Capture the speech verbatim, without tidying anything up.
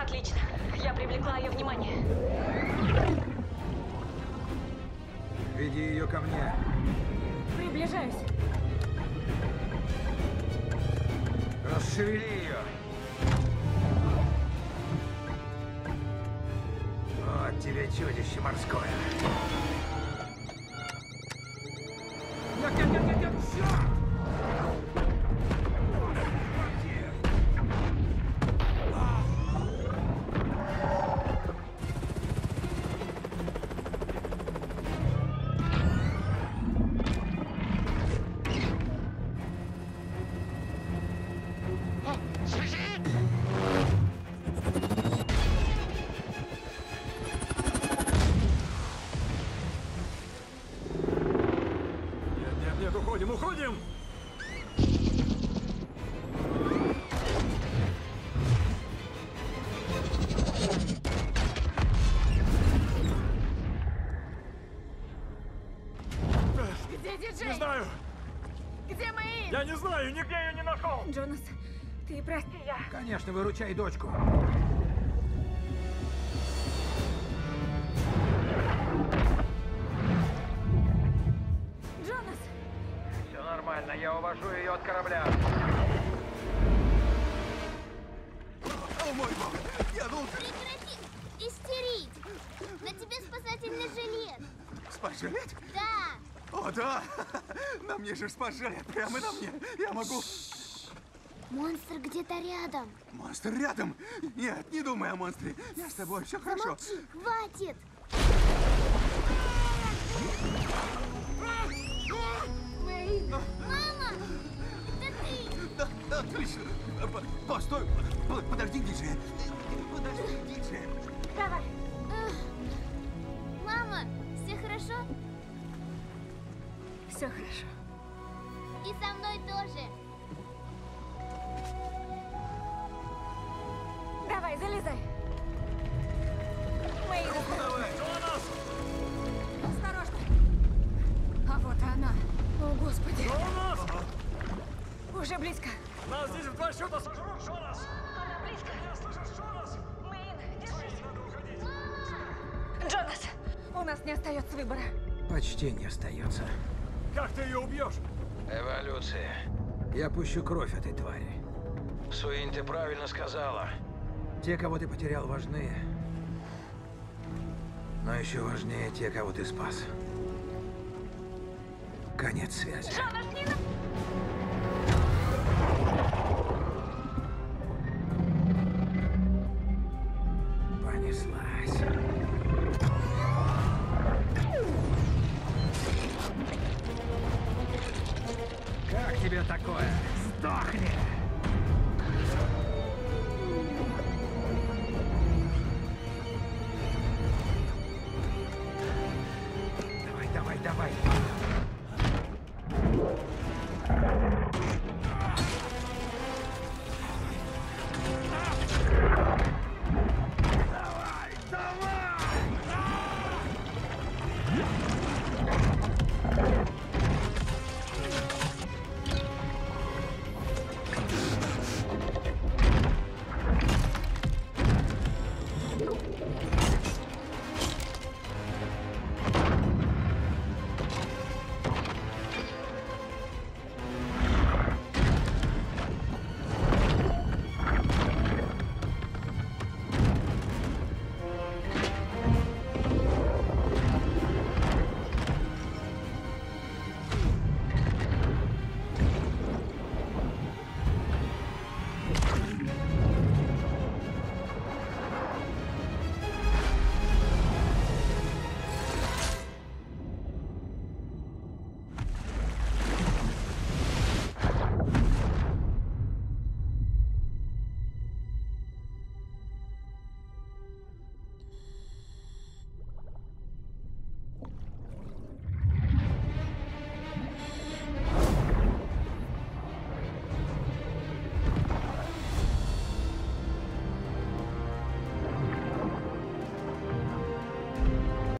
Отлично. Я привлекла ее внимание. Веди ее ко мне. Приближаюсь. Расшевели ее. Вот тебе чудище морское. Нет, нет, нет, нет, нет, все! Уходим, уходим! Где диджей? Не знаю! Где Мэйн? Я не знаю, нигде ее не нашел! Джонас, ты прости, я... Конечно, выручай дочку. Джонас! Все нормально, я увожу ее от корабля. О мой бог! Я должен... Прекрати истерить! На тебе спасательный жилет! Спас-жилет? Да! О, да! На мне же спас-жилет! Прямо на мне! Я могу... Монстр где-то рядом. Монстр рядом! Нет, не думай о монстре! Я с тобой, все хорошо! Замолчи, хватит! Мэйн! Мама! Это ты! Да, да, отлично! По- Постой! По- Подожди, диджей! Подожди, диджей! Давай! Эх. Мама, все хорошо? Все хорошо. И со мной тоже. Давай, залезай. Мэйн, Давай! осторожно. А вот и она. О, Господи. Джонас! Уже близко. Нас здесь в два счета сожрут, Джонас! Она близко. Я слышишь, Джонас? Мэйн, держись. Надо уходить. Джонас, у нас не остается выбора. Почти не остается. Как ты ее убьешь? Эволюция. Я пущу кровь этой твари. Суин, ты правильно сказала. Те, кого ты потерял, важны. Но еще важнее те, кого ты спас. Конец связи. Джонас, не...